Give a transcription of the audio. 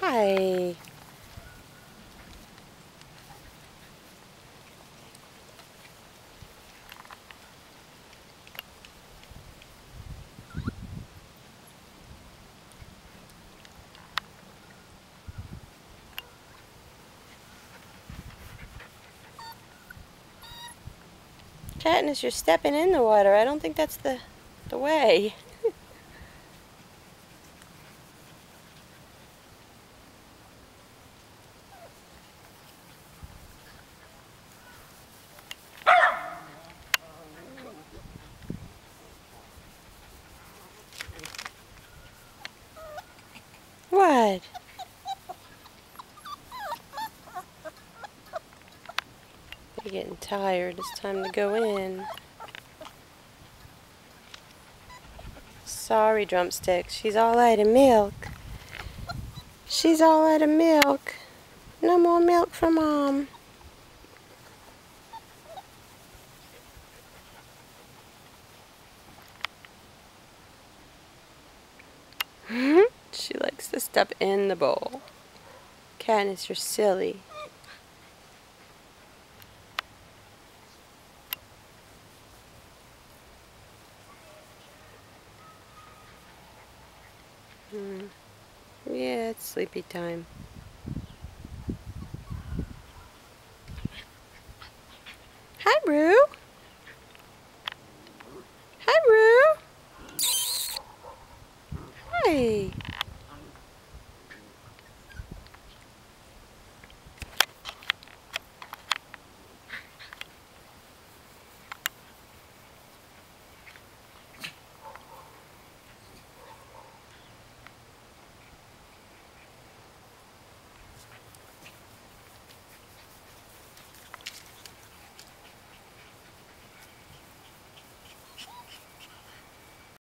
Hi. Katniss, you're stepping in the water. I don't think that's the way. What? You're getting tired. It's time to go in. Sorry, Drumstick. She's all out of milk. She's all out of milk. No more milk for Mom. She likes to step in the bowl. Katniss, you're silly. Yeah, it's sleepy time.